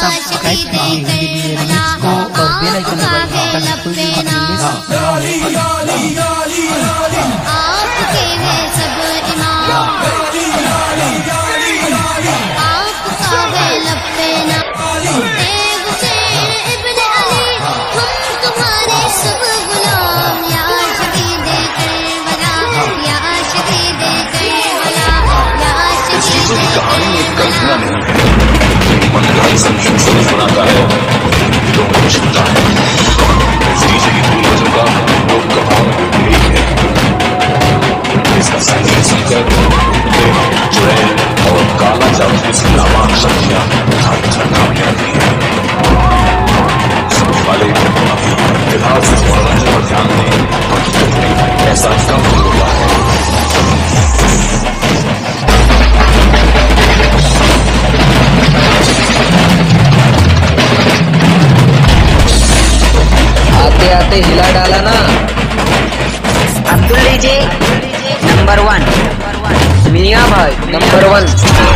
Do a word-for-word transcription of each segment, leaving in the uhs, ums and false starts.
Subscribe कीजिए Hindi D J remix को और बेल आइकन दबाइए ताकि कोई भी वीडियो मिस आपके हैं सब इमाम, आपका है लब्बे ना हुसैन इब्ने अली, हम तुम्हारे सब गुलाम। या शहीदे करबला, या शहीदे करबला, या चीजों की कहानी शहीदे एक कल्पना नहीं है, मनोरंजन संगीत से बनाता है लोगों को छूता है। इस डीजे की पूर्वजों का लोग कहान यही है। इसका संगीत सुनकर जुड़ैल और काला जादू जैसी नापाक शक्तियां थरथराने लगती हैं। सुनने वाले अभी फिलहाल सिर्फ मनोरंजन पर ध्यान दें, हकीकत में ऐसा कम होता है। आते आते हिला डाला ना। अब्दुल डीजे नंबर वन, मियां भाई नंबर वन।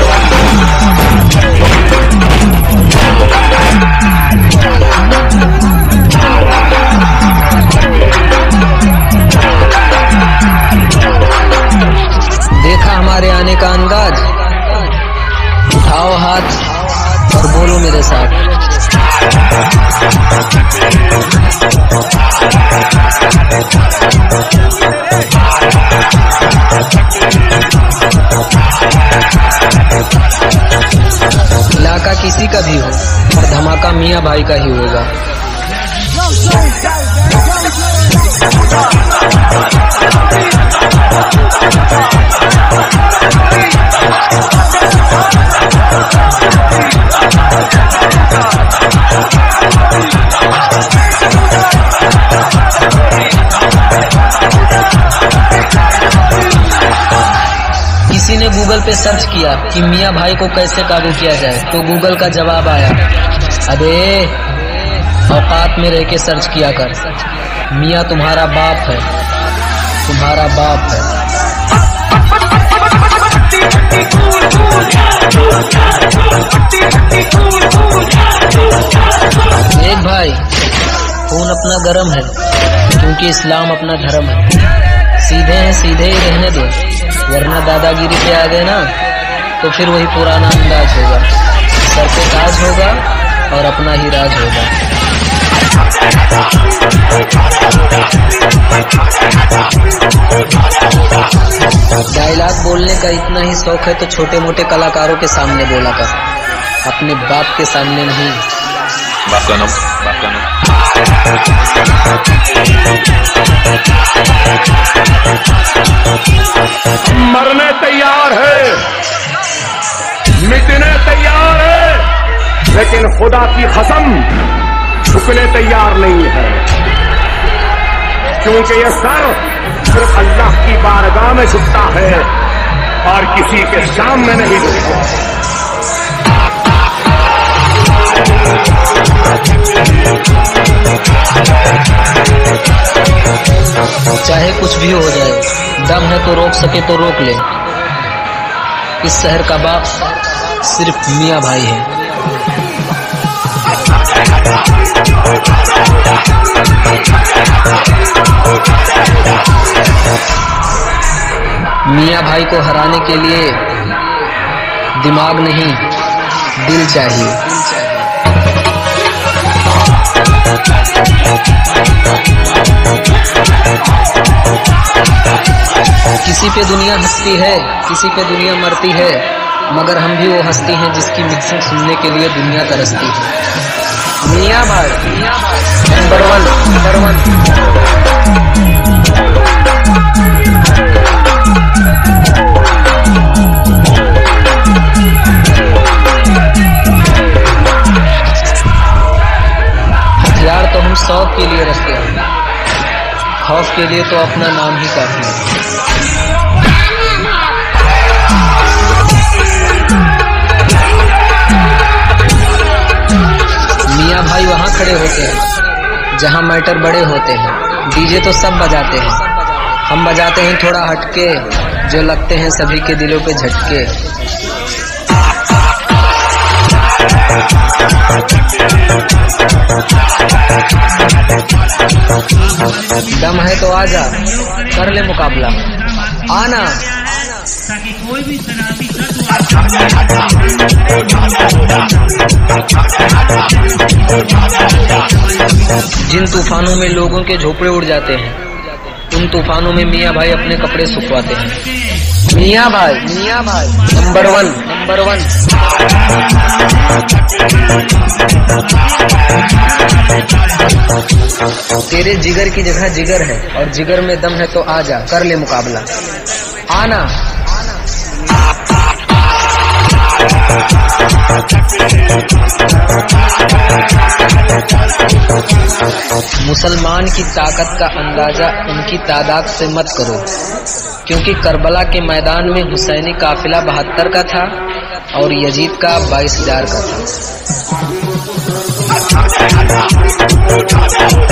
देखा हमारे आने का अंदाज, उठाओ हाथ और बोलो मेरे साथ। इलाका किसी का भी हो पर धमाका मियां भाई का ही होगा। किसी ने गूगल पे सर्च किया कि मियां भाई को कैसे काबू किया जाए, तो गूगल का जवाब आया, अबे औकात में रह के सर्च किया कर, मियां तुम्हारा बाप है, तुम्हारा बाप है। एक भाई खून अपना गरम है क्योंकि इस्लाम अपना धर्म है। सीधे हैं सीधे ही रहने दो, वरना दादागिरी पे आ गए ना तो फिर वही पुराना अंदाज होगा। सर पे ताज होगा और अपना ही राज होगा। डायलॉग बोलने का इतना ही शौक है तो छोटे मोटे कलाकारों के सामने बोला कर, अपने बाप के सामने नहीं। बाप का नाम, बाप का नाम। मरने तैयार है, मिटने तैयार है, लेकिन खुदा की कसम झुकने तैयार नहीं है, क्योंकि यह सर सिर्फ अल्लाह की बारगाह में झुकता है और किसी के सामने नहीं झुकता। चाहे कुछ भी हो जाए, दम है तो रोक सके तो रोक ले। इस शहर का बाप सिर्फ मियां भाई है। मियां भाई को हराने के लिए दिमाग नहीं, दिल चाहिए। किसी पे दुनिया हंसती है, किसी पे दुनिया मरती है, मगर हम भी वो हस्ती हैं जिसकी मिक्सिंग सुनने के लिए दुनिया तरसती है। मियां भाई, मियां भाई नंबर वन, नंबर वन। हथियार तो हम शौक के लिए रखते हैं, खौफ के लिए तो अपना नाम ही काफी है। मियां भाई वहाँ खड़े होते हैं जहाँ मैटर बड़े होते हैं। डीजे तो सब बजाते हैं, हम बजाते हैं थोड़ा हटके, जो लगते हैं सभी के दिलों पे झटके। दम है तो आजा, कर ले मुकाबला, आना। ताकि कोई भी शराबी जिन तूफानों में लोगों के झोपड़े उड़ जाते हैं, उन तूफानों में मियाँ भाई अपने कपड़े सुखवाते हैं। मियाँ भाई, मियाँ भाई नंबर वन, नंबर वन। तेरे जिगर की जगह जिगर है और जिगर में दम है तो आजा, कर ले मुकाबला, आना। मुसलमान की ताकत का अंदाजा उनकी तादाद से मत करो, क्योंकि करबला के मैदान में हुसैनी काफिला बहत्तर का था और यजीद का बाईस हजार का था।